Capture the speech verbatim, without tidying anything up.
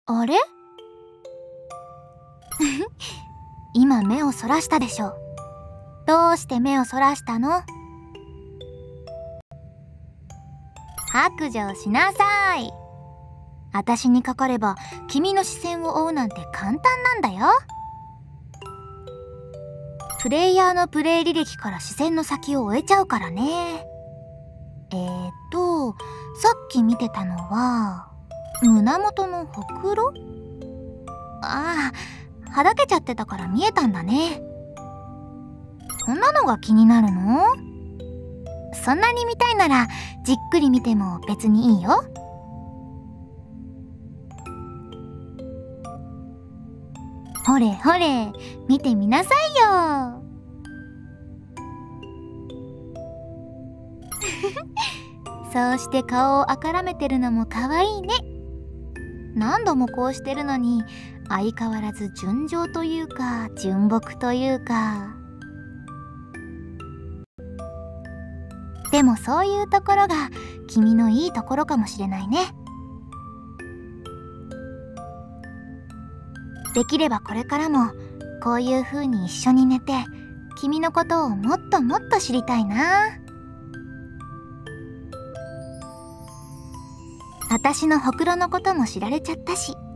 あれ今目をそらしたでしょ。どうして目をそらしたの？白状しなさい。私にかかれば君の視線を追うなんて簡単なんだよ。プレイヤーのプレイ履歴から視線の先を追えちゃうからね。えーっとさっき見てたのは胸元のほくろ？ああ、はだけちゃってたから見えたんだね。こんなのが気になるの？そんなに見たいならじっくり見ても別にいいよ。ほれほれ、見てみなさいよ。そうして顔をあからめてるのもかわいいね。何度もこうしてるのに相変わらず純情というか純朴というか。でもそういうところが君のいいところかもしれないね。できればこれからもこういう風に一緒に寝て君のことをもっともっと知りたいな。私のほくろのことも知られちゃったし。